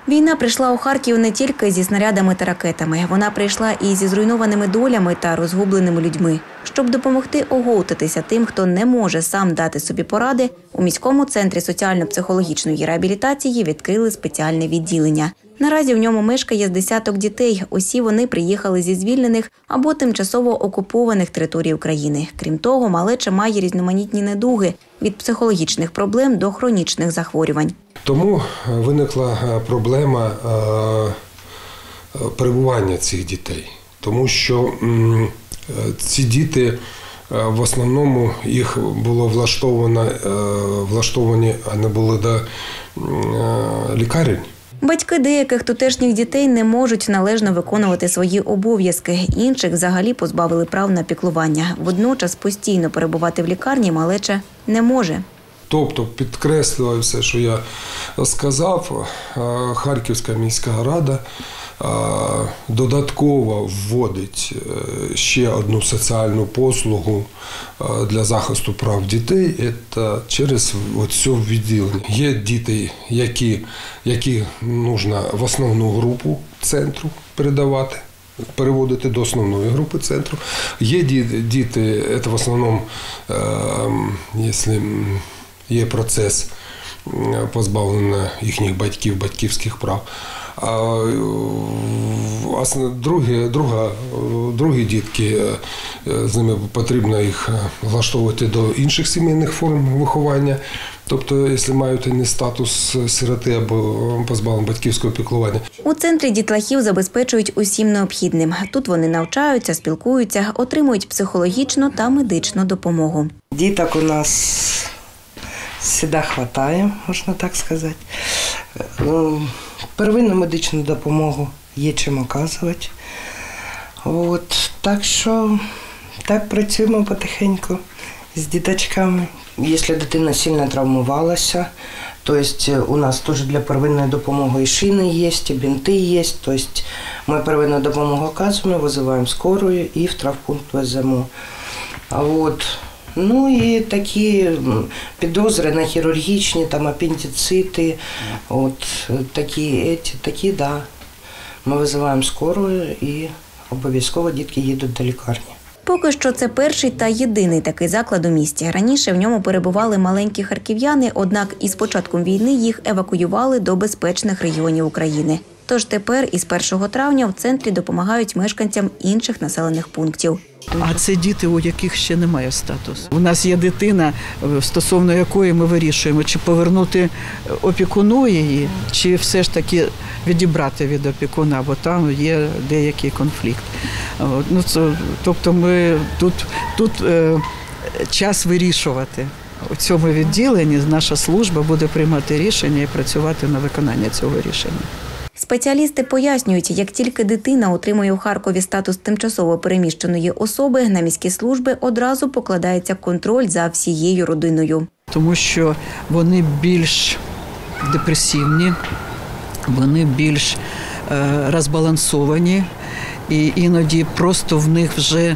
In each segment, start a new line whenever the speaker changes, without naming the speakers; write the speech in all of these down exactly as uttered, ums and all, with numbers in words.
Війна прийшла у Харків не тільки зі снарядами та ракетами. Вона прийшла і зі зруйнованими долями та розгубленими людьми. Щоб допомогти оговтатися тим, хто не може сам дати собі поради, у міському центрі соціально-психологічної реабілітації відкрили спеціальне відділення. Наразі в ньому мешкає з десяток дітей. Усі вони приїхали зі звільнених або тимчасово окупованих територій України. Крім того, малеча має різноманітні недуги – від психологічних проблем до хронічних захворювань.
Тому виникла проблема перебування цих дітей. Тому що ці діти, в основному, їх було влаштовано, влаштовані, а не були до лікарень.
Батьки деяких тутешніх дітей не можуть належно виконувати свої обов'язки. Інших взагалі позбавили прав на піклування. Водночас постійно перебувати в лікарні малеча не може.
Тобто, підкреслюю все, що я сказав, Харківська міська рада додатково вводить ще одну соціальну послугу для захисту прав дітей – це через це відділення. Є діти, які, які потрібно в основну групу центру передавати, переводити до основної групи центру. Є діти, це в основному, якщо є процес позбавлення їхніх батьків, батьківських прав. А другі, друга, другі дітки, з ними потрібно їх влаштовувати до інших сімейних форм виховання. Тобто, якщо мають не статус сироти або позбавлення батьківського піклування.
У центрі дітлахів забезпечують усім необхідним. Тут вони навчаються, спілкуються, отримують психологічну та медичну допомогу.
Діток у нас завжди вистачає, можна так сказати. Первинну медичну допомогу є чим оказувати. От, так що так працюємо потихеньку з діточками. Якщо дитина сильно травмувалася, то у нас теж для первинної допомоги і шини є, і бинти є. Тобто ми первинну допомогу оказуємо, визиваємо скорую і в травмпункт веземо. От. Ну і такі підозри на хірургічні, там апендицити, от такі, еті, такі, да. Ми визиваємо скорую і обов'язково дітки їдуть до лікарні.
Поки що це перший та єдиний такий заклад у місті. Раніше в ньому перебували маленькі харків'яни, однак із початком війни їх евакуювали до безпечних регіонів України. Тож тепер із першого травня в центрі допомагають мешканцям інших населених пунктів.
А це діти, у яких ще немає статусу. У нас є дитина, стосовно якої ми вирішуємо, чи повернути опікуну її, чи все ж таки відібрати від опікуна, бо там є деякий конфлікт. Ну, це, тобто ми тут, тут е, час вирішувати. У цьому відділенні наша служба буде приймати рішення і працювати на виконання цього рішення.
Спеціалісти пояснюють, як тільки дитина отримує у Харкові статус тимчасово переміщеної особи, на міські служби одразу покладається контроль за всією родиною.
Тому що вони більш депресивні, вони більш е, розбалансовані. І іноді просто в них вже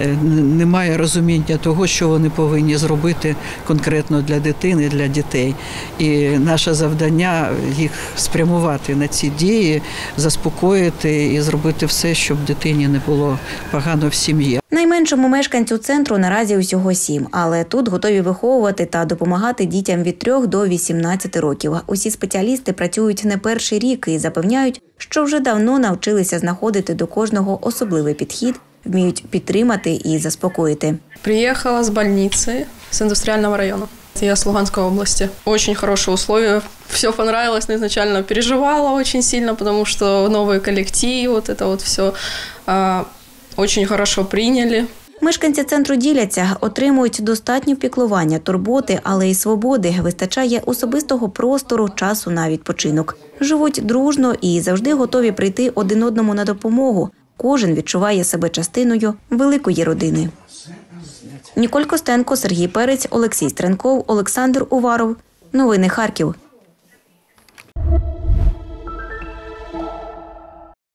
немає розуміння того, що вони повинні зробити конкретно для дитини, для дітей. І наше завдання їх спрямувати на ці дії, заспокоїти і зробити все, щоб дитині не було погано в сім'ї.
Найменшому мешканцю центру наразі усього сім, але тут готові виховувати та допомагати дітям від трьох до вісімнадцяти років. Усі спеціалісти працюють не перший рік і запевняють, що вже давно навчилися знаходити до кожного особливий підхід, вміють підтримати і заспокоїти.
Приїхала з больниці, з індустріального району. Я с Луганской области. Очень хорошие условия. Все понравилось, но изначально переживала очень сильно, потому что новый коллектив, вот это вот все а, очень хорошо приняли.
Мешканці центру діляться, отримують достатньо піклування, турботи, але й свободи. Вистачає особистого простору, часу на відпочинок. Живуть дружно і завжди готові прийти один одному на допомогу. Кожен відчуває себе частиною великої родини. Ніколь Костенко, Сергій Перець, Олексій Стренков, Олександр Уваров. Новини Харків.